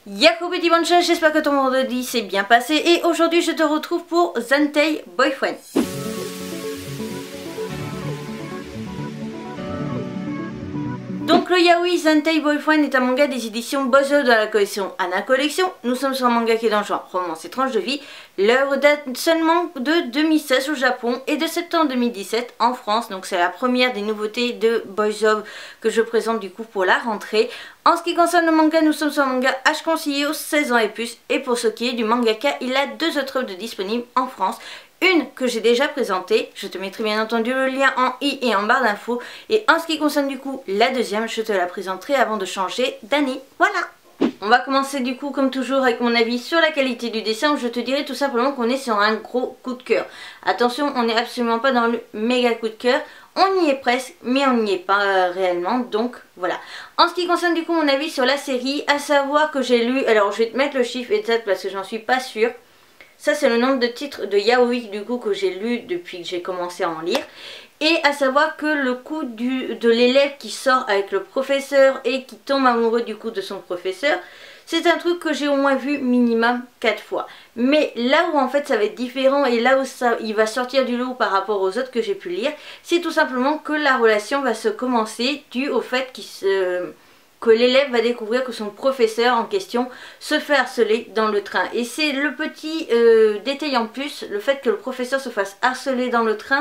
Yahoo petit boncha, j'espère que ton vendredi s'est bien passé et aujourd'hui je te retrouve pour Zantei Boyfriend. Donc le yaoi Zantei Boyfriend est un manga des éditions Bozo de la collection Anna Collection. Nous sommes sur un manga qui est dans le genre romance et tranche de vie. L'œuvre date seulement de 2016 au Japon et de septembre 2017 en France. Donc c'est la première des nouveautés de Bozo que je présente du coup pour la rentrée. En ce qui concerne le manga, nous sommes sur un manga H conseillé aux 16 ans et plus. Et pour ce qui est du mangaka, il a deux autres œuvres disponibles en France. Une que j'ai déjà présentée, je te mettrai bien entendu le lien en i et en barre d'infos. Et en ce qui concerne du coup la deuxième, je te la présenterai avant de changer d'année. Voilà. On va commencer du coup comme toujours avec mon avis sur la qualité du dessin où je te dirai tout simplement qu'on est sur un gros coup de cœur. Attention, on n'est absolument pas dans le méga coup de cœur. On y est presque, mais on n'y est pas réellement, donc voilà. En ce qui concerne du coup mon avis sur la série, à savoir que j'ai lu, alors je vais te mettre le chiffre exact parce que j'en suis pas sûre. Ça c'est le nombre de titres de yaoi du coup que j'ai lu depuis que j'ai commencé à en lire. Et à savoir que le coup de l'élève qui sort avec le professeur et qui tombe amoureux du coup de son professeur, c'est un truc que j'ai au moins vu minimum 4 fois. Mais là où en fait ça va être différent et là où il va sortir du lot par rapport aux autres que j'ai pu lire, c'est tout simplement que la relation va se commencer dû au fait que l'élève va découvrir que son professeur en question se fait harceler dans le train. Et c'est le petit détail en plus, le fait que le professeur se fasse harceler dans le train,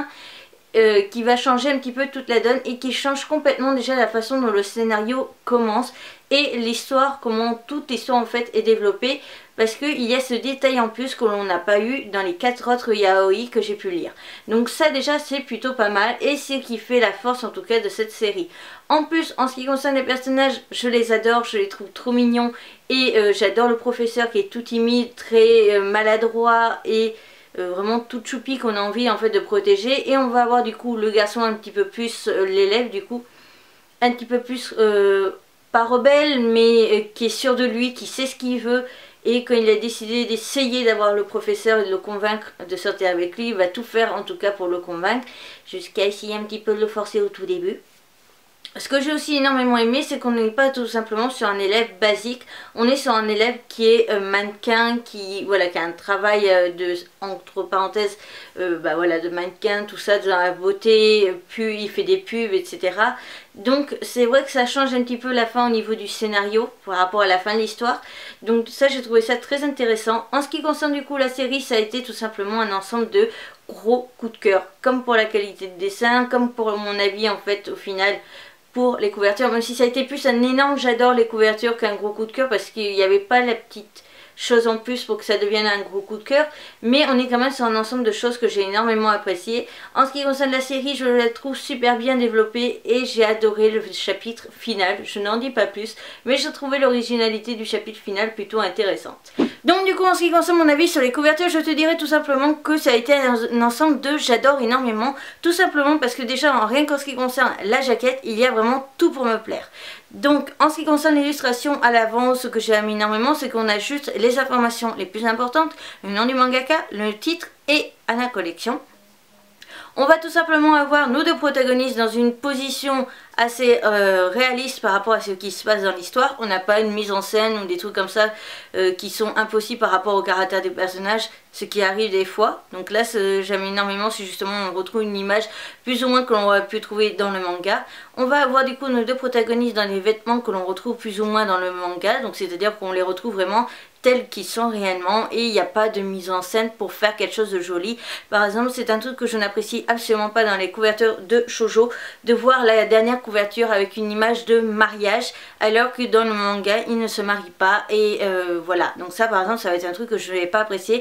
qui va changer un petit peu toute la donne et qui change complètement déjà la façon dont le scénario commence et l'histoire, comment toute l'histoire en fait est développée, parce qu'il y a ce détail en plus que l'on n'a pas eu dans les 4 autres yaoi que j'ai pu lire. Donc ça déjà c'est plutôt pas mal et c'est ce qui fait la force en tout cas de cette série. En plus en ce qui concerne les personnages, je les adore, je les trouve trop mignons et j'adore le professeur qui est tout timide, très maladroit et vraiment tout choupi qu'on a envie en fait de protéger. Et on va avoir du coup le garçon un petit peu plus, l'élève du coup, un petit peu plus pas rebelle mais qui est sûr de lui, qui sait ce qu'il veut. Et quand il a décidé d'essayer d'avoir le professeur et de le convaincre de sortir avec lui, il va tout faire en tout cas pour le convaincre, jusqu'à essayer un petit peu de le forcer au tout début. Ce que j'ai aussi énormément aimé, c'est qu'on n'est pas tout simplement sur un élève basique, on est sur un élève qui est mannequin, qui a un travail de, entre parenthèses, voilà, de mannequin, tout ça, dans la beauté, puis il fait des pubs, etc. Donc c'est vrai que ça change un petit peu la fin au niveau du scénario par rapport à la fin de l'histoire. Donc ça, j'ai trouvé ça très intéressant. En ce qui concerne du coup la série, ça a été tout simplement un ensemble de gros coups de cœur, comme pour la qualité de dessin, comme pour mon avis en fait au final pour les couvertures, même si ça a été plus un énorme j'adore les couvertures qu'un gros coup de cœur, parce qu'il n'y avait pas la petite chose en plus pour que ça devienne un gros coup de cœur, mais on est quand même sur un ensemble de choses que j'ai énormément apprécié. En ce qui concerne la série, je la trouve super bien développée et j'ai adoré le chapitre final, je n'en dis pas plus, mais je trouvais l'originalité du chapitre final plutôt intéressante. Donc du coup en ce qui concerne mon avis sur les couvertures, je te dirais tout simplement que ça a été un ensemble de j'adore énormément, tout simplement parce que déjà rien qu'en ce qui concerne la jaquette, il y a vraiment tout pour me plaire. Donc en ce qui concerne l'illustration à l'avant, ce que j'aime énormément, c'est qu'on a juste les informations les plus importantes, le nom du mangaka, le titre et Anna Collection. On va tout simplement avoir nos deux protagonistes dans une position assez réaliste par rapport à ce qui se passe dans l'histoire. On n'a pas une mise en scène ou des trucs comme ça qui sont impossibles par rapport au caractère des personnages, ce qui arrive des fois. Donc là, j'aime énormément si justement on retrouve une image plus ou moins que l'on aurait pu trouver dans le manga. On va avoir du coup nos deux protagonistes dans les vêtements que l'on retrouve plus ou moins dans le manga, donc c'est-à-dire qu'on les retrouve vraiment tels qu'ils sont réellement et il n'y a pas de mise en scène pour faire quelque chose de joli. Par exemple, c'est un truc que je n'apprécie absolument pas dans les couvertures de shoujo, de voir la dernière couverture avec une image de mariage alors que dans le manga ils ne se marient pas et voilà. Donc ça par exemple ça va être un truc que je ne vais pas apprécier,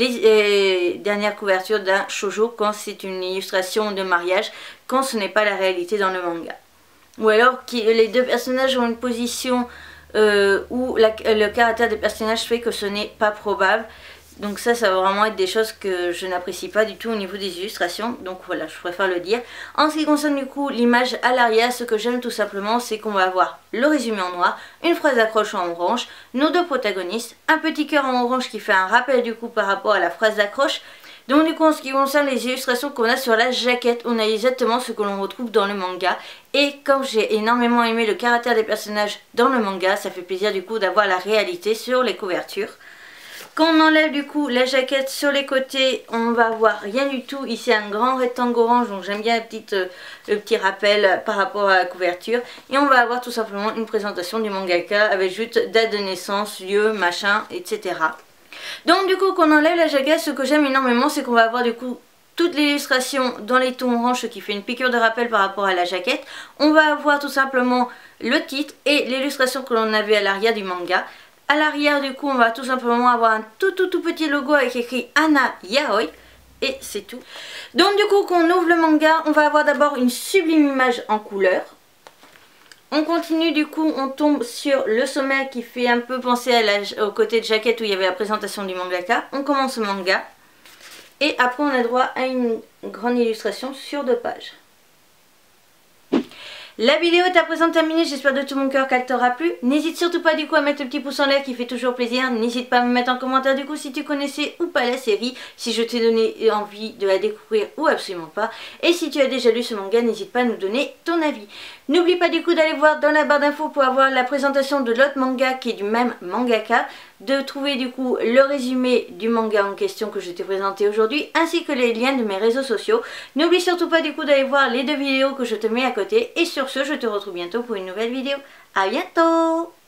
les dernières couvertures d'un shoujo quand c'est une illustration de mariage, quand ce n'est pas la réalité dans le manga. Ou alors les deux personnages ont une position où le caractère des personnages fait que ce n'est pas probable. Donc ça va vraiment être des choses que je n'apprécie pas du tout au niveau des illustrations. Donc voilà, je préfère le dire. En ce qui concerne du coup l'image à l'arrière, ce que j'aime tout simplement, c'est qu'on va avoir le résumé en noir, une phrase d'accroche en orange, nos deux protagonistes, un petit cœur en orange qui fait un rappel du coup par rapport à la phrase d'accroche, Donc du coup en ce qui concerne les illustrations qu'on a sur la jaquette, on a exactement ce que l'on retrouve dans le manga. Et comme j'ai énormément aimé le caractère des personnages dans le manga, ça fait plaisir du coup d'avoir la réalité sur les couvertures. Quand on enlève du coup la jaquette sur les côtés, on va voir rien du tout. Ici un grand rectangle orange, donc j'aime bien le petit rappel par rapport à la couverture. Et on va avoir tout simplement une présentation du mangaka avec juste date de naissance, lieu, machin, etc. Donc du coup quand on enlève la jaquette, ce que j'aime énormément c'est qu'on va avoir du coup toute l'illustration dans les tons orange, ce qui fait une piqûre de rappel par rapport à la jaquette. On va avoir tout simplement le titre et l'illustration que l'on avait à l'arrière du manga. À l'arrière du coup on va tout simplement avoir un tout petit logo avec écrit Anna Yaoi. Et c'est tout. Donc du coup quand on ouvre le manga, on va avoir d'abord une sublime image en couleur. On continue du coup, on tombe sur le sommaire qui fait un peu penser au côté de jaquette où il y avait la présentation du mangaka. On commence le manga. Et après on a droit à une grande illustration sur 2 pages. La vidéo est à présent terminée, j'espère de tout mon cœur qu'elle t'aura plu. N'hésite surtout pas du coup à mettre le petit pouce en l'air qui fait toujours plaisir. N'hésite pas à me mettre en commentaire du coup si tu connaissais ou pas la série, si je t'ai donné envie de la découvrir ou absolument pas. Et si tu as déjà lu ce manga, n'hésite pas à nous donner ton avis. N'oublie pas du coup d'aller voir dans la barre d'infos pour avoir la présentation de l'autre manga qui est du même mangaka, de trouver du coup le résumé du manga en question que je t'ai présenté aujourd'hui, ainsi que les liens de mes réseaux sociaux. N'oublie surtout pas du coup d'aller voir les 2 vidéos que je te mets à côté, et sur ce je te retrouve bientôt pour une nouvelle vidéo. À bientôt!